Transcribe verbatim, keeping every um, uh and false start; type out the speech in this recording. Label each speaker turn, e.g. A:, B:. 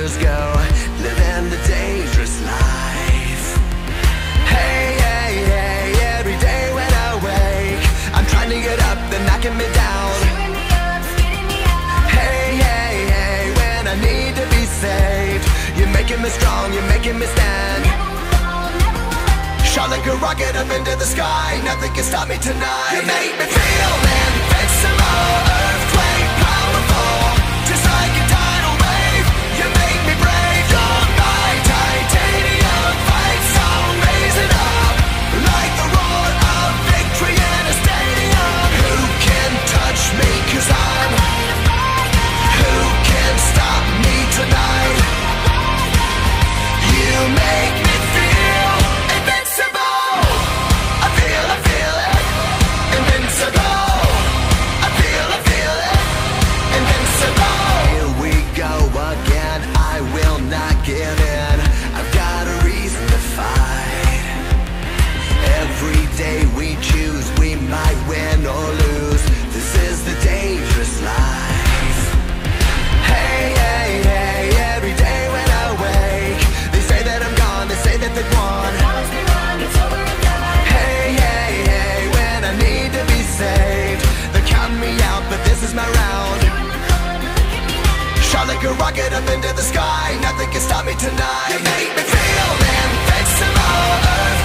A: years go, living the dangerous life. Hey, hey, hey, every day when I wake, I'm trying to get up, they're knocking me down. Hey, hey, hey, when I need to be saved, you're making me strong, you're making me stand. Shot like a rocket up into the sky, nothing can stop me tonight. You make me feel invincible, earthquake powerful, just like a tidal wave. You make me brave, you're my titanium fight song, raising up like the roar of victory in a stadium. Who can touch me, cause I'm who can stop me tonight? You make me feel invincible. I feel, I feel it, invincible. I feel, I feel it, invincible. Here we go again, I will not give in. I've got a reason to fight. Every day we choose, we might win or lose. This is the dangerous life. Hey, hey, hey, every day when I wake, they say that I'm gone, they say that they've won. Hey, hey, hey, when I need to be saved, they're counting me out, but this is my round. Shot like a rocket up into the sky, nothing can stop me tonight. You make me feel invincible, earth